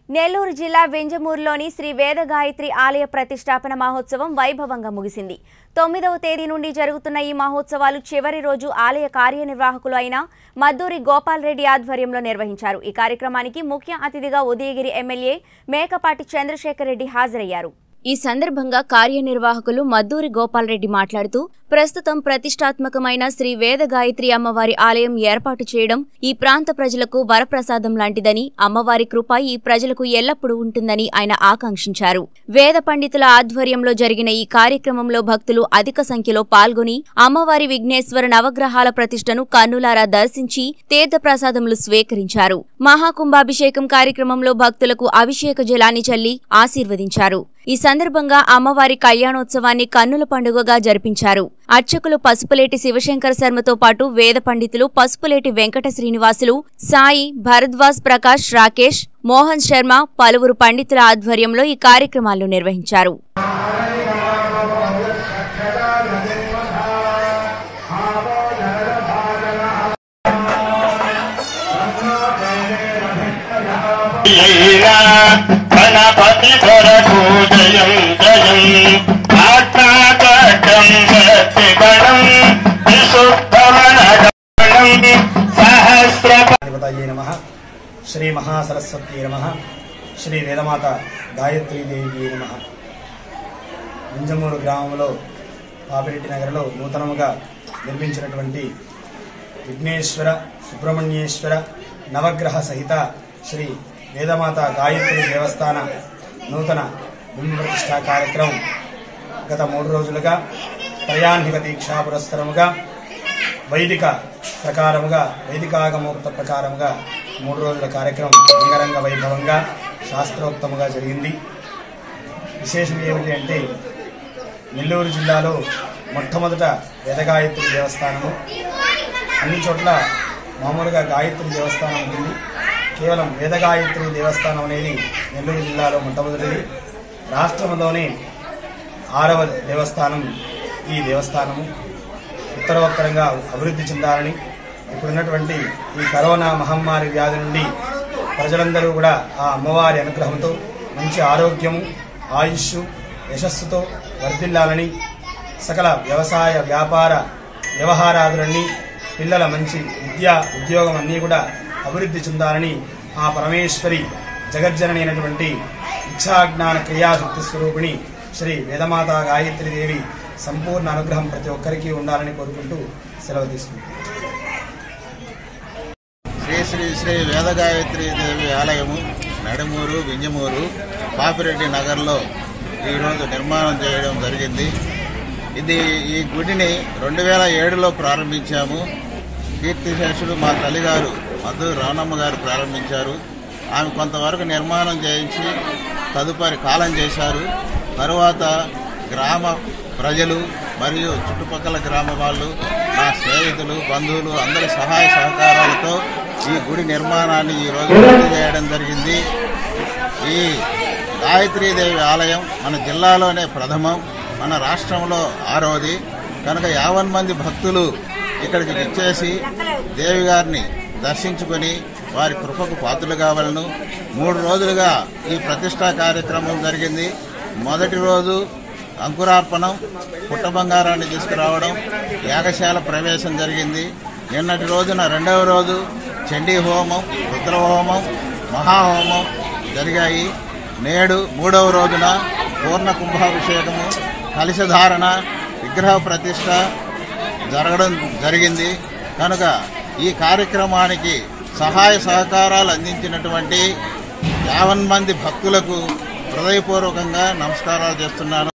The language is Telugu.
నెల్లూరు జిల్లా వెంజమూరులోని శ్రీ వేదగాయత్రి ఆలయ ప్రతిష్టాపన మహోత్సవం వైభవంగా ముగిసింది. 9వ తేదీ నుండి జరుగుతున్న ఈ మహోత్సవాలు చివరి రోజు ఆలయ కార్యనిర్వాహకులు అయిన మద్దూరి గోపాల్ రెడ్డి ఆధ్వర్యంలో నిర్వహించారు. ఈ కార్యక్రమానికి ముఖ్య అతిథిగా ఉదయగిరి ఎమ్మెల్యే మేకపాటి చంద్రశేఖర్ రెడ్డి హాజరయ్యారు. ఈ సందర్భంగా కార్యనిర్వాహకులు మద్దూరి గోపాల్ రెడ్డి మాట్లాడుతూ, ప్రస్తుతం ప్రతిష్టాత్మకమైన శ్రీ వేదగాయత్రి అమ్మవారి ఆలయం ఏర్పాటు చేయడం ఈ ప్రాంత ప్రజలకు వరప్రసాదం లాంటిదని, అమ్మవారి కృప ఈ ప్రజలకు ఎల్లప్పుడూ ఉంటుందని ఆయన ఆకాంక్షించారు. వేద పండితుల ఆధ్వర్యంలో జరిగిన ఈ కార్యక్రమంలో భక్తులు అధిక సంఖ్యలో పాల్గొని అమ్మవారి విఘ్నేశ్వర నవగ్రహాల ప్రతిష్టను కన్నులారా దర్శించి తీర్థప్రసాదములు స్వీకరించారు. మహాకుంభాభిషేకం కార్యక్రమంలో భక్తులకు అభిషేక జలాన్ని చల్లి ఆశీర్వదించారు. ఈ సందర్భంగా అమ్మవారి కళ్యాణోత్సవాన్ని కన్నుల పండుగగా జరిపించారు. అర్చకులు పసుపులేటి శివశంకర శర్మతో పాటు వేద పండితులు పసుపులేటి వెంకట శ్రీనివాసులు, సాయి, భరద్వాజ్, ప్రకాష్, రాకేష్, మోహన్ శర్మ, పలువురు పండితుల ఆధ్వర్యంలో ఈ కార్యక్రమాలను నిర్వహించారు. గణపతి కొరకు జయం జయం ఆత్మాకం శక్తిగణం విశుద్ధమనగణం సహస్రపతిపతయే నమః. శ్రీ మహాసరస్వతీ నమః. శ్రీ వేదమాత గాయత్రీదేవి నమః. వెంజమూరు గ్రామంలో పాపిరెడ్డి నగర్లో నూతనముగా నిర్మించినటువంటి విఘ్నేశ్వర సుబ్రహ్మణ్యేశ్వర నవగ్రహ సహిత శ్రీ వేదమాత గాయత్రి దేవస్థాన నూతన బింబ ప్రతిష్ఠా కార్యక్రమం గత 3 రోజులుగా త్రయాన్నిక దీక్షా పురస్సరముగా వైదిక ప్రకారముగా వైదికాగమోక్త ప్రకారముగా 3 రోజుల కార్యక్రమం అంగరంగ వైభవంగా శాస్త్రోక్తముగా జరిగింది. విశేషం ఏమిటి అంటే, నెల్లూరు జిల్లాలో మొట్టమొదట వేదగాయత్రి దేవస్థానము. అన్ని చోట్ల మామూలుగా గాయత్రి దేవస్థానం ఉంటుంది. కేవలం వేదగాయత్రి దేవస్థానం అనేది నెల్లూరు జిల్లాలో మొట్టమొదటిది. రాష్ట్రంలోనే 6వ దేవస్థానం ఈ దేవస్థానము. ఉత్తరోత్తరంగా అభివృద్ధి చెందాలని, ఇప్పుడున్నటువంటి ఈ కరోనా మహమ్మారి వ్యాధి నుండి ప్రజలందరూ కూడా ఆ అమ్మవారి అనుగ్రహంతో మంచి ఆరోగ్యము, ఆయుష్, యశస్సుతో వర్ధిల్లాలని, సకల వ్యవసాయ వ్యాపార వ్యవహారాదులన్నీ, పిల్లల మంచి విద్యా ఉద్యోగం అన్నీ కూడా అభివృద్ధి చెందాలని ఆ పరమేశ్వరి జగజ్జనని అయినటువంటి ఇచ్ఛాజ్ఞాన క్రియాశక్తి స్వరూపిణి శ్రీ వేదమాత గాయత్రీదేవి సంపూర్ణ అనుగ్రహం ప్రతి ఒక్కరికి ఉండాలని కోరుకుంటూ సెలవు తీసుకుంటాం. శ్రీ శ్రీ శ్రీ వేదగాయత్రీదేవి ఆలయము నడుమూరు వింజమూరు పాపిరెడ్డి నగర్లో ఈరోజు నిర్మాణం చేయడం జరిగింది. ఈ గుడిని 2007లో ప్రారంభించాము. కీర్తిశేషులు మా తల్లిగారు మద్దూరి రావణమ్మ గారు ప్రారంభించారు. ఆమె కొంతవరకు నిర్మాణం చేయించి తదుపరి కాలం చేశారు. తరువాత గ్రామ ప్రజలు మరియు చుట్టుపక్కల గ్రామ వాళ్ళు, నా స్నేహితులు, బంధువులు అందరి సహాయ సహకారాలతో ఈ గుడి నిర్మాణాన్ని ఈరోజు పూర్తి చేయడం జరిగింది. ఈ గాయత్రీదేవి ఆలయం మన జిల్లాలోనే ప్రథమం, మన రాష్ట్రంలో 6వది. కనుక 50 మంది భక్తులు ఇక్కడికి విచ్చేసి దేవి గారిని దర్శించుకొని వారి కృపకు పాత్రలు కావాలను. 3 రోజులుగా ఈ ప్రతిష్టా కార్యక్రమం జరిగింది. మొదటి రోజు అంకురార్పణం, పుట్ట బంగారాన్ని తీసుకురావడం, యాగశాల ప్రవేశం జరిగింది. నిన్నటి రోజున 2వ రోజు చండీ హోమం, రుద్రహోమం, మహాహోమం జరిగాయి. నేడు 3వ రోజున పూర్ణ కుంభాభిషేకము, కలశధారణ, విగ్రహ ప్రతిష్ట జరగడం జరిగింది. కనుక ఈ కార్యక్రమానికి సహాయ సహకారాలు అందించినటువంటి 50 మంది భక్తులకు హృదయపూర్వకంగా నమస్కారాలు చేస్తున్నాను.